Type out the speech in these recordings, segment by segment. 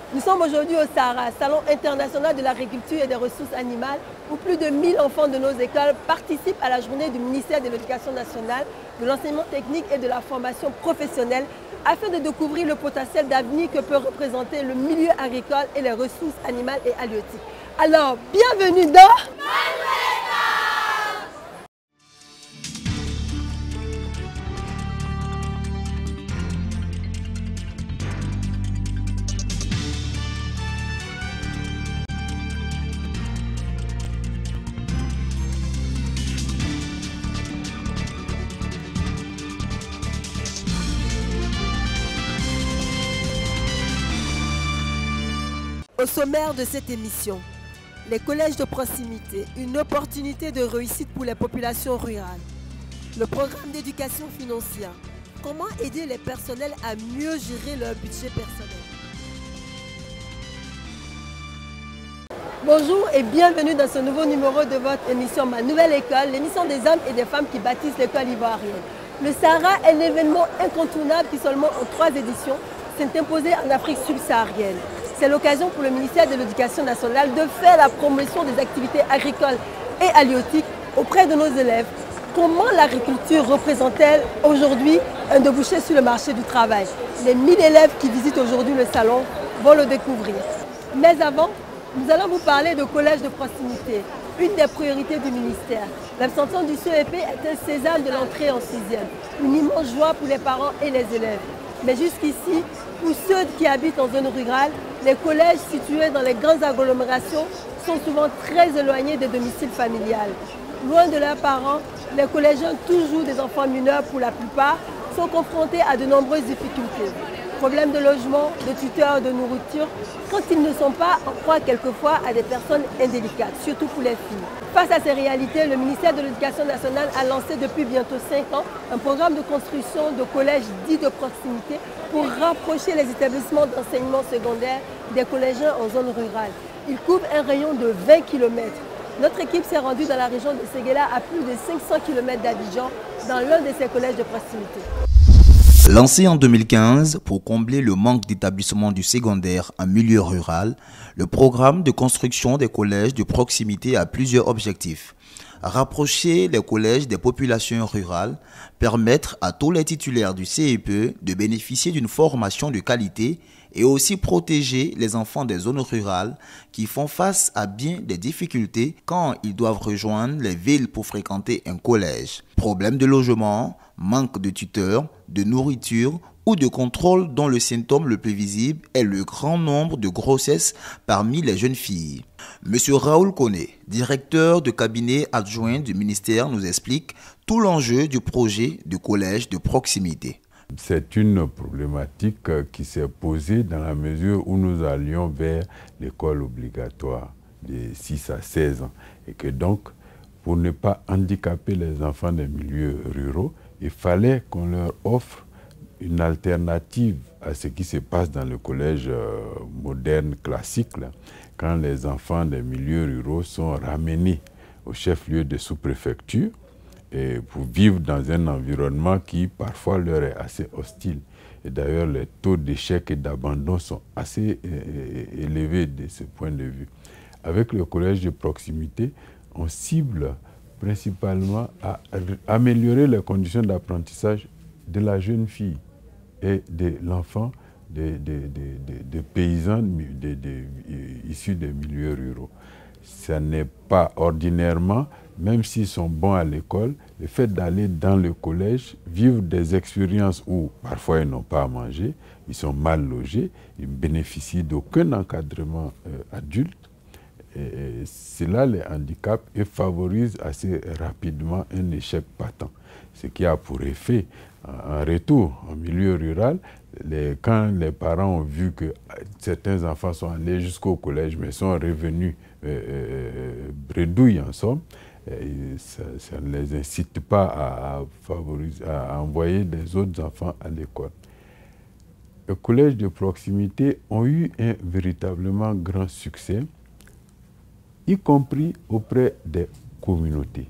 Nous sommes aujourd'hui au Sahara, Salon international de l'agriculture et des ressources animales, où plus de 1000 enfants de nos écoles participent à la journée du ministère de l'Éducation nationale, de l'enseignement technique et de la formation professionnelle, afin de découvrir le potentiel d'avenir que peut représenter le milieu agricole et les ressources animales et halieutiques. Alors, bienvenue dans... Au sommaire de cette émission, les collèges de proximité, une opportunité de réussite pour les populations rurales. Le programme d'éducation financière, comment aider les personnels à mieux gérer leur budget personnel. Bonjour et bienvenue dans ce nouveau numéro de votre émission Ma Nouvelle École, l'émission des hommes et des femmes qui bâtissent l'école ivoirienne. Le Sahara est l'événement incontournable qui seulement en 3 éditions s'est imposé en Afrique subsaharienne. C'est l'occasion pour le ministère de l'Éducation nationale de faire la promotion des activités agricoles et halieutiques auprès de nos élèves. Comment l'agriculture représente-t-elle aujourd'hui un débouché sur le marché du travail? Les 1000 élèves qui visitent aujourd'hui le salon vont le découvrir. Mais avant, nous allons vous parler de collège de proximité, une des priorités du ministère. L'abstention du CEP est un sésame de l'entrée en 6e, une immense joie pour les parents et les élèves. Mais jusqu'ici, pour ceux qui habitent en zone rurale, les collèges situés dans les grandes agglomérations sont souvent très éloignés des domiciles familiales. Loin de leurs parents, les collégiens, toujours des enfants mineurs pour la plupart, sont confrontés à de nombreuses difficultés. Problèmes de logement, de tuteurs, de nourriture, quand ils ne sont pas en proie quelquefois à des personnes indélicates, surtout pour les filles. Face à ces réalités, le ministère de l'Éducation nationale a lancé depuis bientôt 5 ans un programme de construction de collèges dits de proximité pour rapprocher les établissements d'enseignement secondaire des collégiens en zone rurale. Il couvre un rayon de 20 km. Notre équipe s'est rendue dans la région de Séguéla à plus de 500 km d'Abidjan, dans l'un de ces collèges de proximité. Lancé en 2015 pour combler le manque d'établissements du secondaire en milieu rural, le programme de construction des collèges de proximité a plusieurs objectifs. Rapprocher les collèges des populations rurales, permettre à tous les titulaires du CEPE de bénéficier d'une formation de qualité et aussi protéger les enfants des zones rurales qui font face à bien des difficultés quand ils doivent rejoindre les villes pour fréquenter un collège. Problème de logement, manque de tuteurs, de nourriture ou de contrôle dont le symptôme le plus visible est le grand nombre de grossesses parmi les jeunes filles. Monsieur Raoul Koné, directeur de cabinet adjoint du ministère, nous explique tout l'enjeu du projet de collège de proximité. C'est une problématique qui s'est posée dans la mesure où nous allions vers l'école obligatoire de 6 à 16 ans. Et que donc, pour ne pas handicaper les enfants des milieux ruraux, il fallait qu'on leur offre une alternative à ce qui se passe dans le collège moderne classique, là, quand les enfants des milieux ruraux sont ramenés au chef-lieu de sous-préfecture et pour vivre dans un environnement qui parfois leur est assez hostile. Et d'ailleurs, les taux d'échec et d'abandon sont assez élevés de ce point de vue. Avec le collège de proximité, on cible principalement à améliorer les conditions d'apprentissage de la jeune fille et de l'enfant des paysans issus des milieux ruraux. Ce n'est pas ordinairement, même s'ils sont bons à l'école, le fait d'aller dans le collège, vivre des expériences où parfois ils n'ont pas à manger, ils sont mal logés, ils ne bénéficient d'aucun encadrement adulte. Et cela les handicape et favorise assez rapidement un échec patent. Ce qui a pour effet, en retour, en milieu rural, quand les parents ont vu que certains enfants sont allés jusqu'au collège, mais sont revenus bredouilles en somme, ça ne les incite pas à envoyer les autres enfants à l'école. Les collèges de proximité ont eu un véritablement grand succès, y compris auprès des communautés.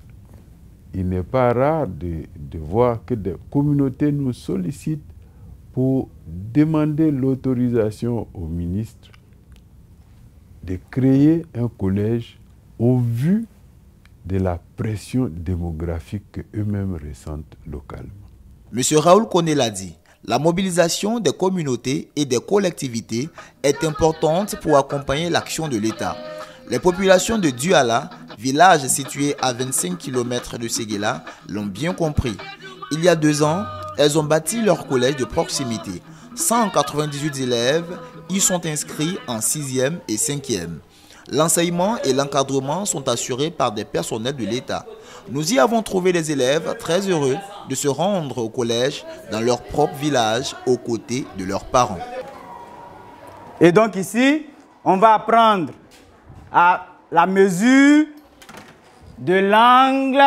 Il n'est pas rare de voir que des communautés nous sollicitent pour demander l'autorisation au ministre de créer un collège au vu de la pression démographique qu'eux-mêmes ressentent localement. M. Raoul Koné l'a dit, la mobilisation des communautés et des collectivités est importante pour accompagner l'action de l'État. Les populations de Douala, village situé à 25 km de Séguéla, l'ont bien compris. Il y a 2 ans, elles ont bâti leur collège de proximité. 198 élèves y sont inscrits en 6e et 5e. L'enseignement et l'encadrement sont assurés par des personnels de l'État. Nous y avons trouvé des élèves très heureux de se rendre au collège dans leur propre village aux côtés de leurs parents. Et donc ici, on va apprendre à la mesure de l'angle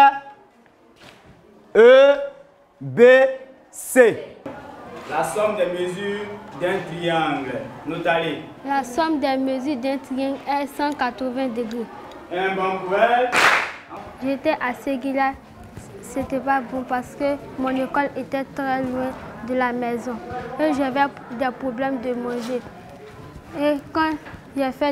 EBC. La somme des mesures d'un triangle. Notez. La somme des mesures d'un triangle est 180 degrés. Un bon poète. J'étais à Séguéla. C'était pas bon parce que mon école était très loin de la maison. Et j'avais des problèmes de manger. Et quand j'ai fait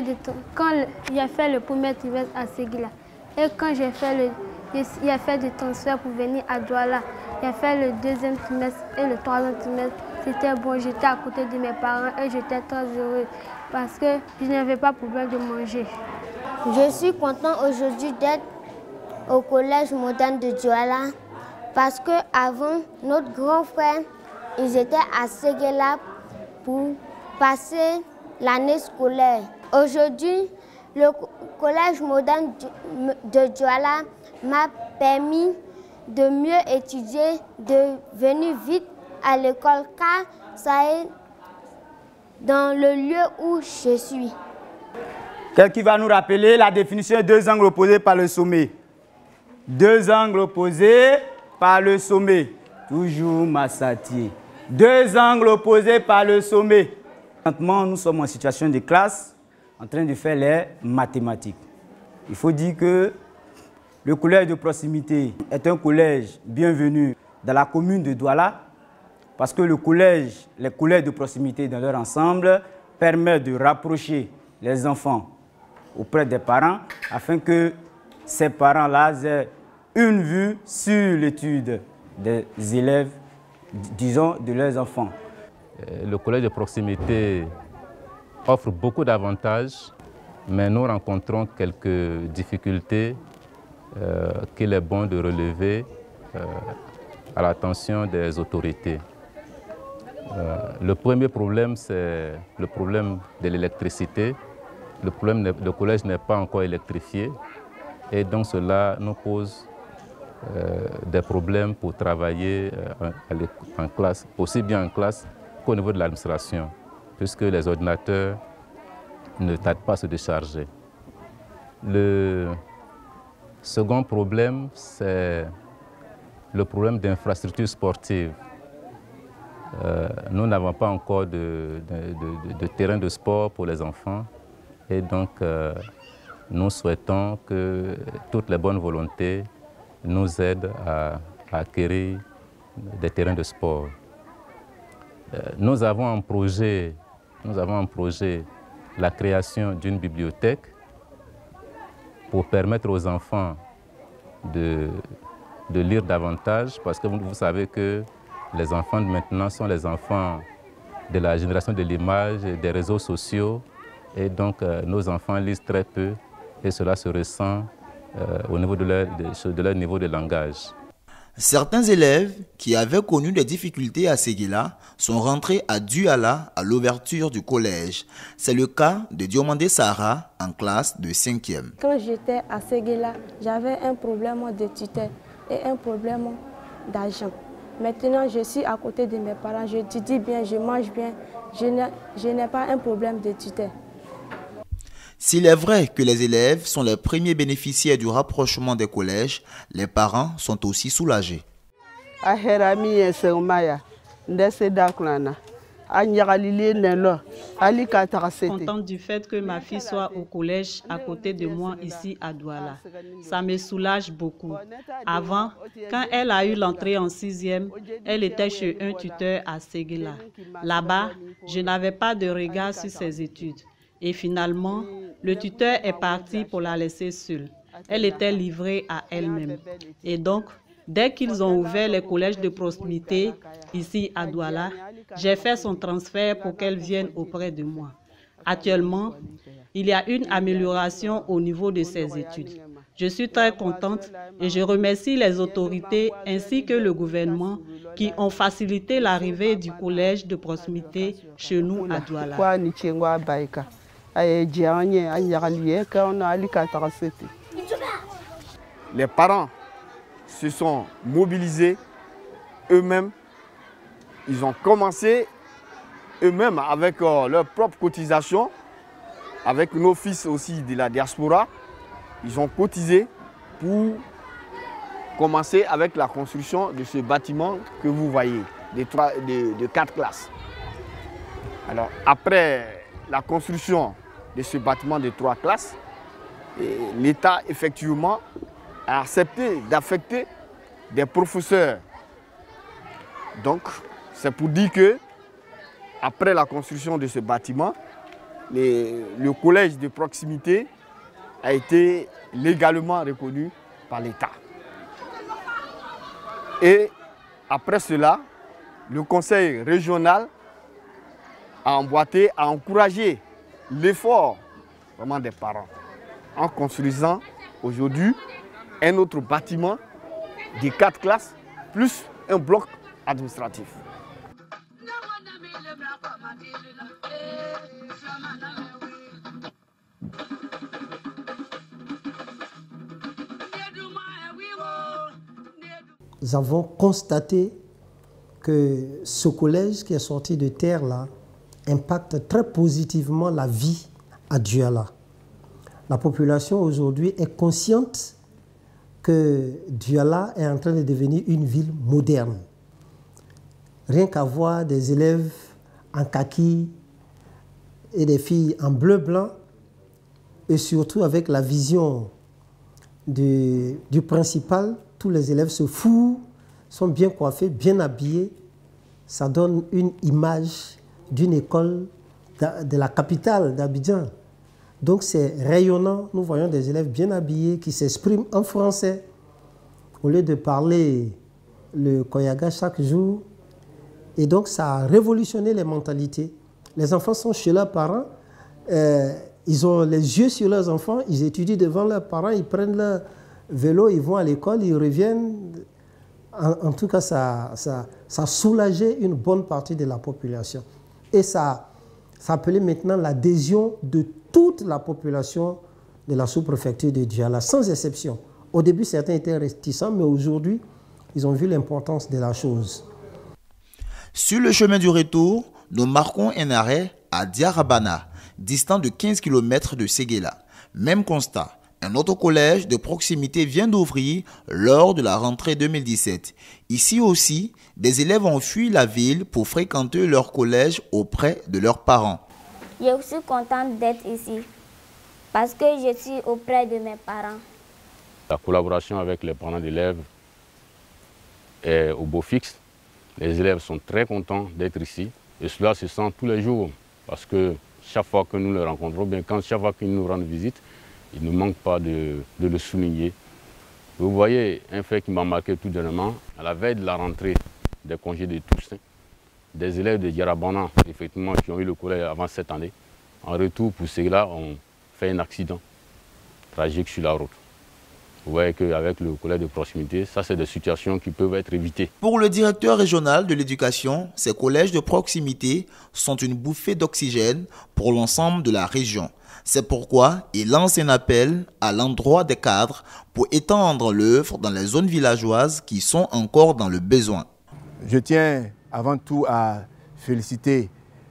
le premier trimestre à Séguéla, et quand j'ai fait le transfert pour venir à Douala, j'ai fait le 2e trimestre et le 3e trimestre. C'était bon, j'étais à côté de mes parents et j'étais très heureux parce que je n'avais pas de problème de manger. Je suis content aujourd'hui d'être au collège moderne de Douala parce qu'avant, notre grand frère, ils étaient à Séguéla pour passer l'année scolaire. Aujourd'hui, le collège moderne de Douala m'a permis de mieux étudier, de venir vite à l'école car ça est dans le lieu où je suis. Quelqu'un va nous rappeler la définition de 2 angles opposés par le sommet. 2 angles opposés par le sommet. Toujours Massatier. 2 angles opposés par le sommet. Maintenant, nous sommes en situation de classe, en train de faire les mathématiques. Il faut dire que le collège de proximité est un collège bienvenu dans la commune de Douala parce que les collèges de proximité dans leur ensemble permettent de rapprocher les enfants auprès des parents afin que ces parents-là aient une vue sur l'étude des élèves, disons, de leurs enfants. Le collège de proximité offre beaucoup d'avantages, mais nous rencontrons quelques difficultés qu'il est bon de relever à l'attention des autorités. Le premier problème, c'est le problème de l'électricité. Le collège n'est pas encore électrifié et donc cela nous pose des problèmes pour travailler en classe, aussi bien en classe qu'au niveau de l'administration, puisque les ordinateurs ne tardent pas à se décharger. Le second problème, c'est le problème d'infrastructures sportives. Nous n'avons pas encore de terrain de sport pour les enfants et donc nous souhaitons que toutes les bonnes volontés nous aident à acquérir des terrains de sport. Nous avons en projet la création d'une bibliothèque pour permettre aux enfants de lire davantage parce que vous savez que les enfants de maintenant sont les enfants de la génération de l'image, des réseaux sociaux et donc nos enfants lisent très peu et cela se ressent au niveau de leur niveau de langage. Certains élèves qui avaient connu des difficultés à Séguéla sont rentrés à Douala à l'ouverture du collège. C'est le cas de Diomandé Sarah en classe de 5e. Quand j'étais à Séguéla, j'avais un problème de tutelle et un problème d'argent. Maintenant, je suis à côté de mes parents, j'étudie bien, je mange bien, je n'ai pas un problème de tutelle. S'il est vrai que les élèves sont les premiers bénéficiaires du rapprochement des collèges, les parents sont aussi soulagés. contente du fait que ma fille soit au collège à côté de moi ici à Douala. Ça me soulage beaucoup. Avant, quand elle a eu l'entrée en 6e, elle était chez un tuteur à Séguéla. Là-bas, je n'avais pas de regard sur ses études. Et finalement, le tuteur est parti pour la laisser seule. Elle était livrée à elle-même. Et donc, dès qu'ils ont ouvert les collèges de proximité ici à Douala, j'ai fait son transfert pour qu'elle vienne auprès de moi. Actuellement, il y a une amélioration au niveau de ses études. Je suis très contente et je remercie les autorités ainsi que le gouvernement qui ont facilité l'arrivée du collège de proximité chez nous à Douala. Les parents se sont mobilisés eux-mêmes. Ils ont commencé eux-mêmes avec leur propre cotisation, avec nos fils aussi de la diaspora. Ils ont cotisé pour commencer avec la construction de ce bâtiment que vous voyez, de 4 classes. Alors, après la construction de ce bâtiment de 3 classes, l'État, effectivement, a accepté d'affecter des professeurs. Donc, c'est pour dire que, après la construction de ce bâtiment, le collège de proximité a été légalement reconnu par l'État. Et après cela, le conseil régional a emboîté, a encouragé l'effort vraiment des parents en construisant aujourd'hui un autre bâtiment de 4 classes plus un bloc administratif. Nous avons constaté que ce collège qui est sorti de terre là impacte très positivement la vie à Douala. La population aujourd'hui est consciente que Douala est en train de devenir une ville moderne. Rien qu'à voir des élèves en kaki et des filles en bleu-blanc, et surtout avec la vision du principal, tous les élèves se foutent, sont bien coiffés, bien habillés. Ça donne une image d'une école de la capitale d'Abidjan. Donc c'est rayonnant, nous voyons des élèves bien habillés qui s'expriment en français. Au lieu de parler le Koyaga chaque jour. Et donc ça a révolutionné les mentalités. Les enfants sont chez leurs parents, ils ont les yeux sur leurs enfants, ils étudient devant leurs parents, ils prennent leur vélo, ils vont à l'école, ils reviennent. En tout cas, ça a soulagé une bonne partie de la population. Et ça appelait maintenant l'adhésion de toute la population de la sous-préfecture de Douala, sans exception. Au début, certains étaient réticents, mais aujourd'hui, ils ont vu l'importance de la chose. Sur le chemin du retour, nous marquons un arrêt à Diarabana, distant de 15 km de Séguéla. Même constat, un autre collège de proximité vient d'ouvrir lors de la rentrée 2017. Ici aussi, des élèves ont fui la ville pour fréquenter leur collège auprès de leurs parents. Je suis contente d'être ici parce que je suis auprès de mes parents. La collaboration avec les parents d'élèves est au beau fixe. Les élèves sont très contents d'être ici et cela se sent tous les jours parce que chaque fois que nous les rencontrons, chaque fois qu'ils nous rendent visite, il ne manque pas de le souligner. Vous voyez un fait qui m'a marqué tout dernièrement, à la veille de la rentrée des congés de Toussaint, des élèves de Diarabana, effectivement, qui ont eu le collège avant cette année, en retour pour cela, ont fait un accident tragique sur la route. Vous voyez qu'avec le collège de proximité, ça c'est des situations qui peuvent être évitées. Pour le directeur régional de l'éducation, ces collèges de proximité sont une bouffée d'oxygène pour l'ensemble de la région. C'est pourquoi il lance un appel à l'endroit des cadres pour étendre l'œuvre dans les zones villageoises qui sont encore dans le besoin. Je tiens avant tout à féliciter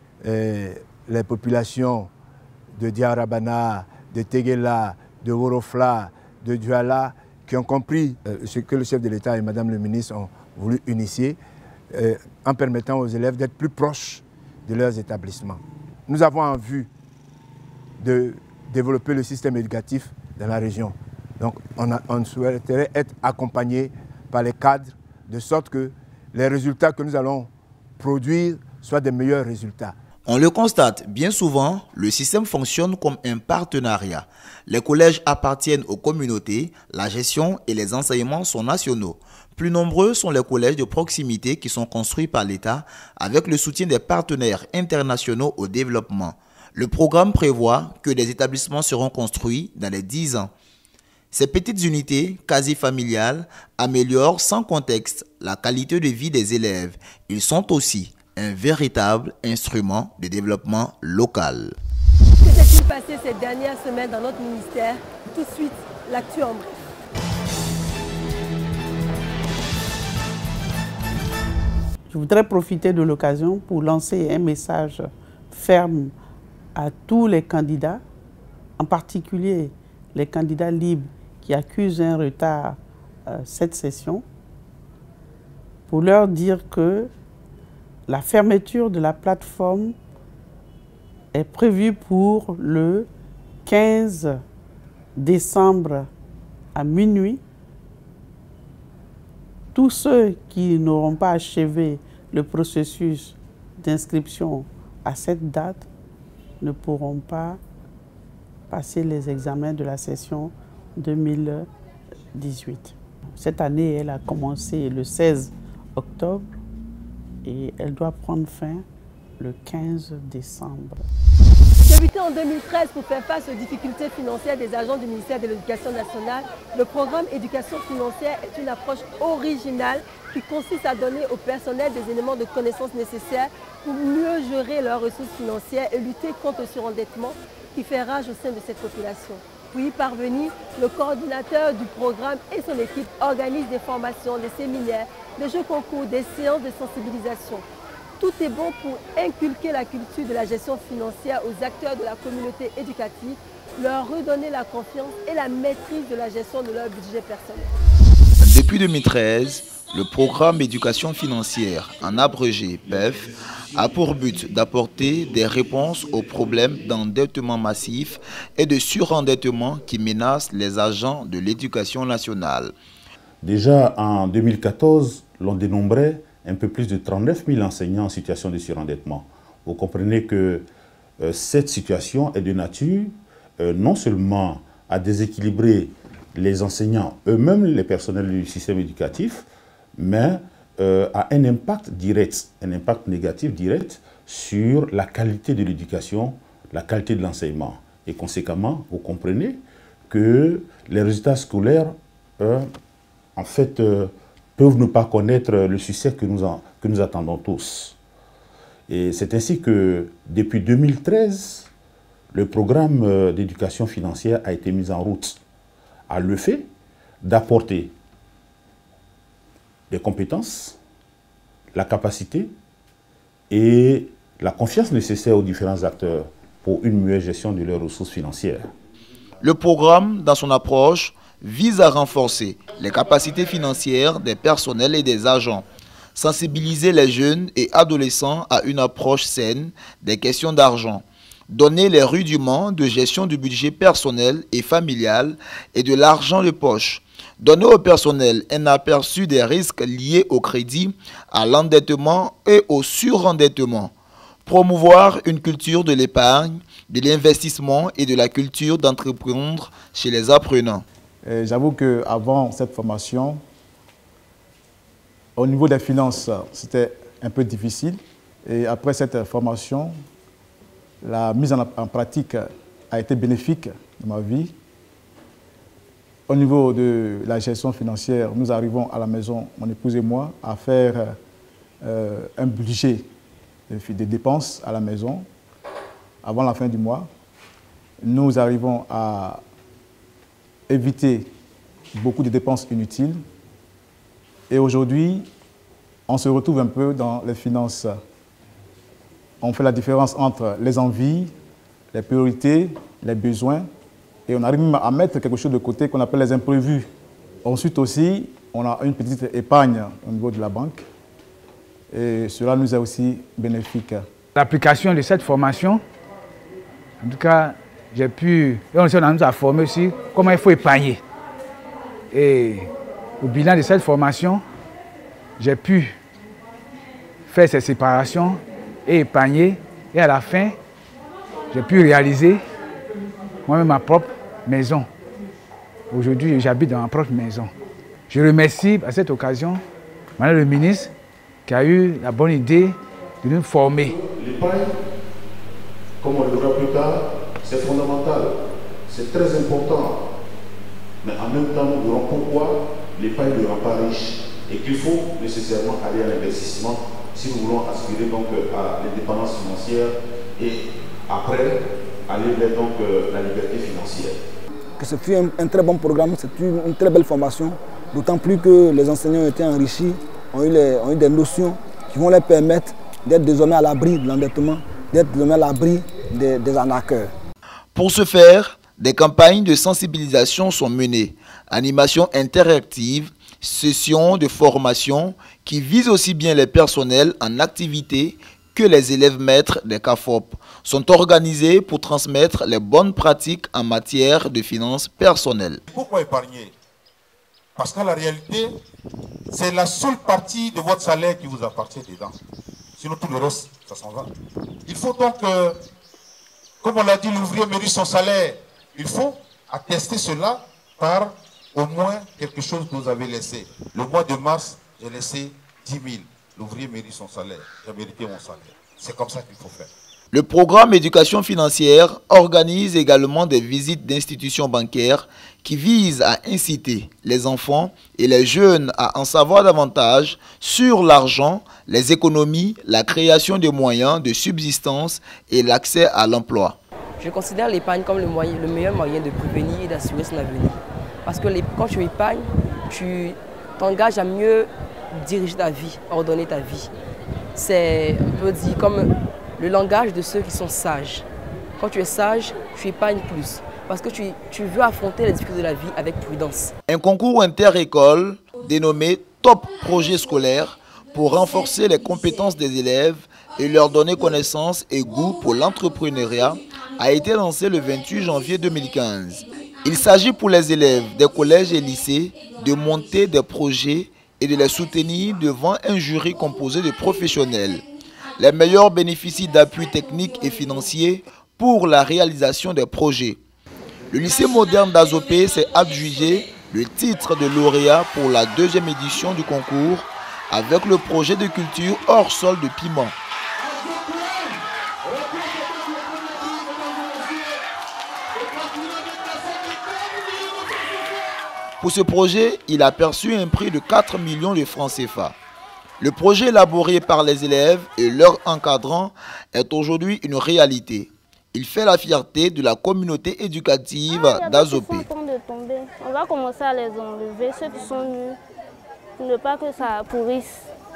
les populations de Diarabana, de Teguela, de Worofla, de Douala, qui ont compris ce que le chef de l'État et Madame le ministre ont voulu initier en permettant aux élèves d'être plus proches de leurs établissements. nous avons en vue de développer le système éducatif dans la région. Donc on souhaiterait être accompagné par les cadres de sorte que les résultats que nous allons produire soient des meilleurs résultats. On le constate bien souvent, le système fonctionne comme un partenariat. Les collèges appartiennent aux communautés, la gestion et les enseignements sont nationaux. Plus nombreux sont les collèges de proximité qui sont construits par l'État avec le soutien des partenaires internationaux au développement. Le programme prévoit que des établissements seront construits dans les 10 ans. Ces petites unités, quasi familiales, améliorent sans contexte la qualité de vie des élèves. Ils sont aussi un véritable instrument de développement local. Que s'est-il passé ces dernières semaines dans notre ministère? Tout de suite, l'actu en bref. Je voudrais profiter de l'occasion pour lancer un message ferme à tous les candidats, en particulier les candidats libres qui accusent un retard cette session, pour leur dire que la fermeture de la plateforme est prévue pour le 15 décembre à minuit. Tous ceux qui n'auront pas achevé le processus d'inscription à cette date ne pourront pas passer les examens de la session 2018. Cette année, elle a commencé le 16 octobre et elle doit prendre fin le 15 décembre. Débuté en 2013 pour faire face aux difficultés financières des agents du ministère de l'Éducation nationale, le programme Éducation financière est une approche originale qui consiste à donner au personnel des éléments de connaissances nécessaires pour mieux gérer leurs ressources financières et lutter contre le surendettement qui fait rage au sein de cette population. Pour y parvenir, le coordinateur du programme et son équipe organisent des formations, des séminaires, des jeux concours, des séances de sensibilisation. Tout est bon pour inculquer la culture de la gestion financière aux acteurs de la communauté éducative, leur redonner la confiance et la maîtrise de la gestion de leur budget personnel. Depuis 2013, le programme Éducation financière, en abrégé PEF, a pour but d'apporter des réponses aux problèmes d'endettement massif et de surendettement qui menacent les agents de l'éducation nationale. Déjà en 2014, l'on dénombrait un peu plus de 39 000 enseignants en situation de surendettement. Vous comprenez que cette situation est de nature non seulement à déséquilibrer les enseignants eux-mêmes, les personnels du système éducatif, mais a un impact direct, un impact négatif direct sur la qualité de l'éducation, la qualité de l'enseignement. Et conséquemment, vous comprenez que les résultats scolaires, en fait, peuvent ne pas connaître le succès que nous attendons tous. Et c'est ainsi que, depuis 2013, le programme d'éducation financière a été mis en route à le fait d'apporter des compétences, la capacité et la confiance nécessaire aux différents acteurs pour une meilleure gestion de leurs ressources financières. Le programme, dans son approche, vise à renforcer les capacités financières des personnels et des agents, sensibiliser les jeunes et adolescents à une approche saine des questions d'argent, donner les rudiments de gestion du budget personnel et familial et de l'argent de poche, donner au personnel un aperçu des risques liés au crédit, à l'endettement et au surendettement, promouvoir une culture de l'épargne, de l'investissement et de la culture d'entreprendre chez les apprenants. J'avoue qu'avant cette formation, au niveau des finances, c'était un peu difficile. Et après cette formation, la mise en pratique a été bénéfique dans ma vie. Au niveau de la gestion financière, nous arrivons à la maison, mon épouse et moi, à faire un budget de dépenses à la maison avant la fin du mois. Nous arrivons à éviter beaucoup de dépenses inutiles. Et aujourd'hui, on se retrouve un peu dans les finances. On fait la différence entre les envies, les priorités, les besoins. Et on arrive même à mettre quelque chose de côté qu'on appelle les imprévus. Ensuite aussi, on a une petite épargne au niveau de la banque. Et cela nous est aussi bénéfique. L'application de cette formation En tout cas, j'ai pu, et on nous a formé aussi comment il faut épargner. Et au bilan de cette formation, j'ai pu faire ces séparations et épargner. Et à la fin, j'ai pu réaliser moi-même ma propre maison. Aujourd'hui, j'habite dans ma propre maison. Je remercie à cette occasion Madame le ministre qui a eu la bonne idée de nous former. L'épargne, comme on le verra plus tard, c'est fondamental, c'est très important. Mais en même temps, nous verrons pourquoi l'épargne ne rend pas riche et qu'il faut nécessairement aller à l'investissement si nous voulons aspirer donc à l'indépendance financière et après aller vers donc la liberté financière. Que ce fut un très bon programme, c'est une très belle formation, d'autant plus que les enseignants ont été enrichis, ont eu des notions qui vont leur permettre d'être désormais à l'abri de l'endettement, d'être désormais à l'abri des arnaqueurs. Pour ce faire, des campagnes de sensibilisation sont menées, animations interactives, sessions de formation qui visent aussi bien les personnels en activité que les élèves maîtres des CAFOP sont organisées pour transmettre les bonnes pratiques en matière de finances personnelles. Pourquoi épargner? Parce qu'en la réalité, c'est la seule partie de votre salaire qui vous appartient dedans. Sinon tout le reste, ça s'en va. Il faut donc, comme on l'a dit, l'ouvrier mérite son salaire. Il faut attester cela par au moins quelque chose que vous avez laissé. Le mois de mars, j'ai laissé 10 000. L'ouvrier mérite son salaire. J'ai mérité mon salaire. C'est comme ça qu'il faut faire. Le programme éducation financière organise également des visites d'institutions bancaires qui visent à inciter les enfants et les jeunes à en savoir davantage sur l'argent, les économies, la création de moyens de subsistance et l'accès à l'emploi. Je considère l'épargne comme le meilleur moyen de prévenir et d'assurer son avenir. Parce que quand tu épargnes, tu t'engages à mieux diriger ta vie, ordonner ta vie. C'est, on peut dire, comme le langage de ceux qui sont sages. Quand tu es sage, tu épargnes plus. Parce que tu veux affronter les difficultés de la vie avec prudence. Un concours inter-école dénommé Top Projet Scolaire pour renforcer les compétences des élèves et leur donner connaissance et goût pour l'entrepreneuriat a été lancé le 28 janvier 2015. Il s'agit pour les élèves des collèges et lycées de monter des projets et de les soutenir devant un jury composé de professionnels. Les meilleurs bénéficient d'appui technique et financier pour la réalisation des projets. Le lycée moderne d'Azopé s'est adjugé le titre de lauréat pour la 2e édition du concours avec le projet de culture hors sol de piment. Pour ce projet, il a perçu un prix de 4 millions de francs CFA. Le projet élaboré par les élèves et leurs encadrants est aujourd'hui une réalité. Il fait la fierté de la communauté éducative d'Azopé. On va commencer à les enlever, ceux qui sont nus, pour ne pas que ça pourrisse.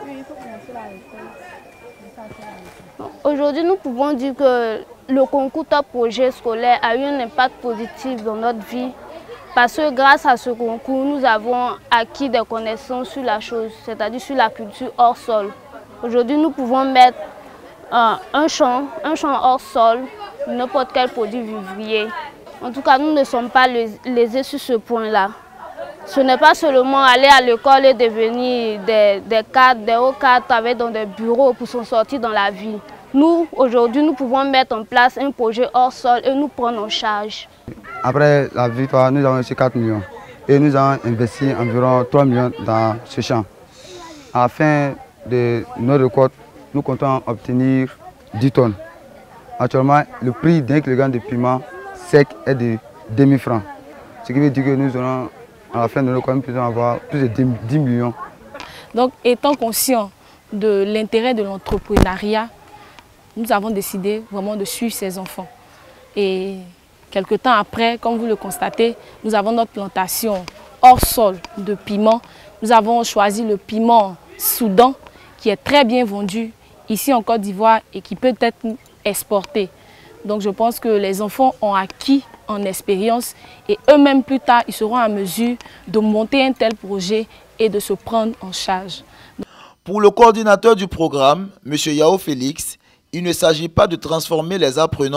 Aujourd'hui, nous pouvons dire que le concours Top Projet Scolaire a eu un impact positif dans notre vie. Parce que grâce à ce concours, nous avons acquis des connaissances sur la chose, c'est-à-dire sur la culture hors sol. Aujourd'hui, nous pouvons mettre un champ hors sol, n'importe quel produit vivrier. En tout cas, nous ne sommes pas lésés sur ce point-là. Ce n'est pas seulement aller à l'école et devenir des cadres, des hauts cadres, travailler dans des bureaux pour s'en sortir dans la vie. Nous, aujourd'hui, nous pouvons mettre en place un projet hors sol et nous prendre en charge. Après la victoire, nous avons reçu 4 millions et nous avons investi environ 3 millions dans ce champ. À la fin de nos récoltes, nous comptons obtenir 10 tonnes. Actuellement, le prix d'un kilogramme de piment sec est de 2000 francs. Ce qui veut dire que nous aurons, à la fin de nos récoltes, nous pouvons avoir plus de 10 millions. Donc, étant conscient de l'intérêt de l'entrepreneuriat, nous avons décidé vraiment de suivre ces enfants. Et quelque temps après, comme vous le constatez, nous avons notre plantation hors sol de piment. Nous avons choisi le piment Soudan qui est très bien vendu ici en Côte d'Ivoire et qui peut être exporté. Donc je pense que les enfants ont acquis en expérience et eux-mêmes plus tard, ils seront en mesure de monter un tel projet et de se prendre en charge. Pour le coordinateur du programme, M. Yao Félix, il ne s'agit pas de transformer les apprenants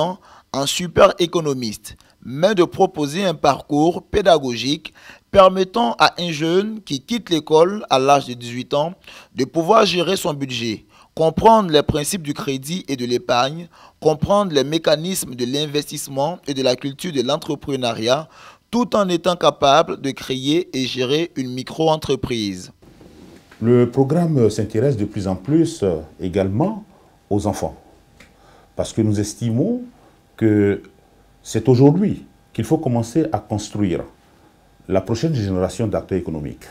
en super économiste, mais de proposer un parcours pédagogique permettant à un jeune qui quitte l'école à l'âge de 18 ans de pouvoir gérer son budget, comprendre les principes du crédit et de l'épargne, comprendre les mécanismes de l'investissement et de la culture de l'entrepreneuriat, tout en étant capable de créer et gérer une micro-entreprise. Le programme s'intéresse de plus en plus également aux enfants, parce que nous estimons que c'est aujourd'hui qu'il faut commencer à construire la prochaine génération d'acteurs économiques.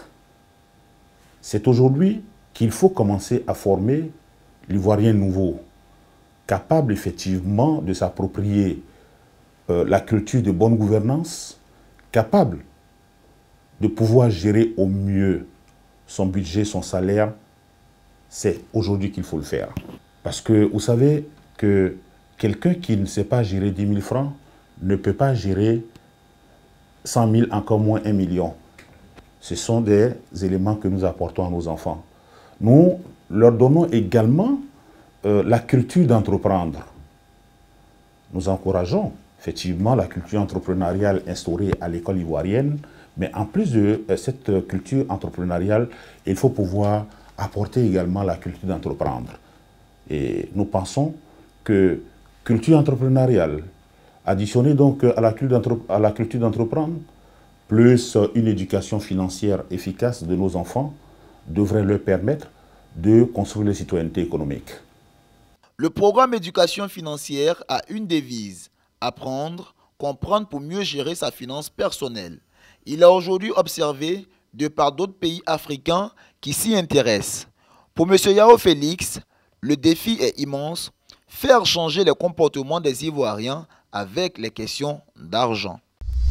C'est aujourd'hui qu'il faut commencer à former l'Ivoirien nouveau, capable effectivement de s'approprier la culture de bonne gouvernance, capable de pouvoir gérer au mieux son budget, son salaire. C'est aujourd'hui qu'il faut le faire. Parce que vous savez que quelqu'un qui ne sait pas gérer 10 000 francs ne peut pas gérer 100 000, encore moins 1 million. Ce sont des éléments que nous apportons à nos enfants. Nous leur donnons également la culture d'entreprendre. Nous encourageons effectivement la culture entrepreneuriale instaurée à l'école ivoirienne, mais en plus de cette culture entrepreneuriale, il faut pouvoir apporter également la culture d'entreprendre. Et nous pensons que culture entrepreneuriale, additionnée donc à la culture d'entreprendre, plus une éducation financière efficace de nos enfants, devrait leur permettre de construire la citoyenneté économique. Le programme éducation financière a une devise: apprendre, comprendre pour mieux gérer sa finance personnelle. Il a aujourd'hui observé, de par d'autres pays africains qui s'y intéressent. Pour M. Yao Félix, le défi est immense: faire changer les comportements des Ivoiriens avec les questions d'argent.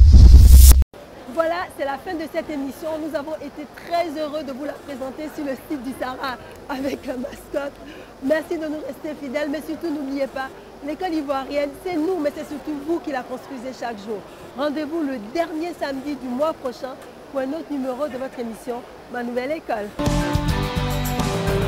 Voilà, c'est la fin de cette émission. Nous avons été très heureux de vous la présenter sur le site du Sahara avec la mascotte. Merci de nous rester fidèles, mais surtout n'oubliez pas, l'école ivoirienne, c'est nous, mais c'est surtout vous qui la construisez chaque jour. Rendez-vous le dernier samedi du mois prochain pour un autre numéro de votre émission, Ma Nouvelle École.